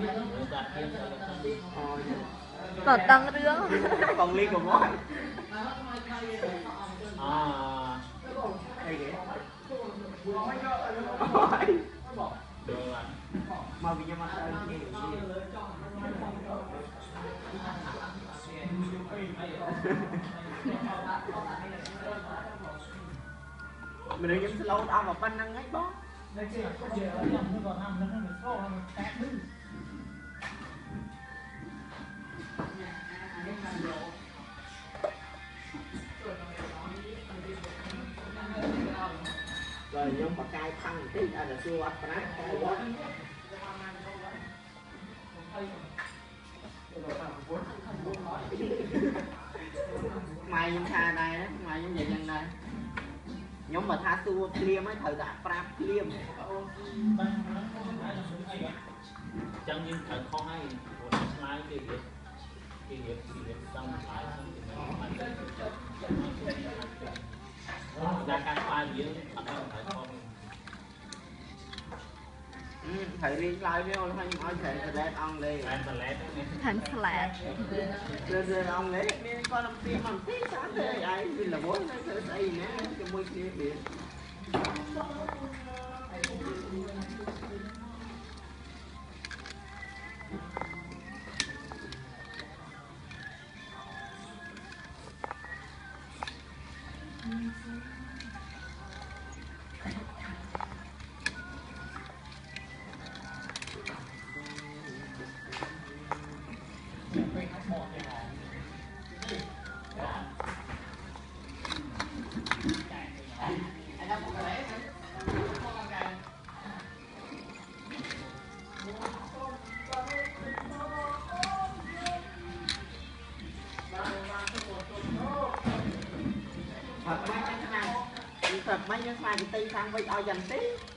còn tăng rương còn ly còn mỏi mau vì nhau mà mình đừng nhắm lâu đâu mà pan năng ấy bó rồi nhóm bạc cay thăng tí là xưa ăn cái quá mày nhóm tha đây đó mày nhóm vậy nhân đây nhóm mà tha xua liêm ấy thời đại prap liêm chẳng những thời khó hay một slide cái việc xong phải ra các file gì đó phải không thầy đi lại với ông hay nói thầy select ông đi thành flat rồi ông lấy đi con làm phim làm tí sáng thế ấy vì là bố nó sẽ xây nè cái môi kia biển Phật mấy nó xài cái tinh sang với ao dần tí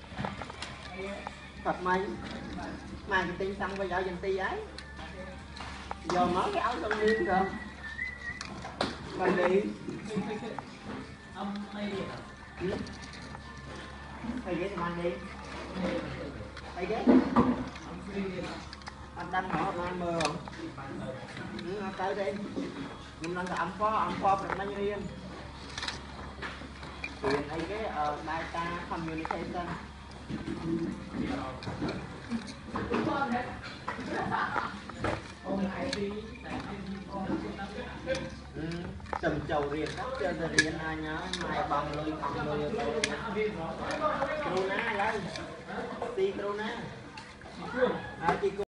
Phật mấy mà cái tinh sang với ao dần tí ấy giờ mở cái áo xong đi rồi mình đi thầy ghế thì mình đi thầy ghế anh đang mở online mờ không tới đi nhưng đang là âm phó được bao nhiêu yên quyền ấy cái data communication tầm chầu riêng các chơi riêng ai nhớ mai bằng lôi corona lấy ti corona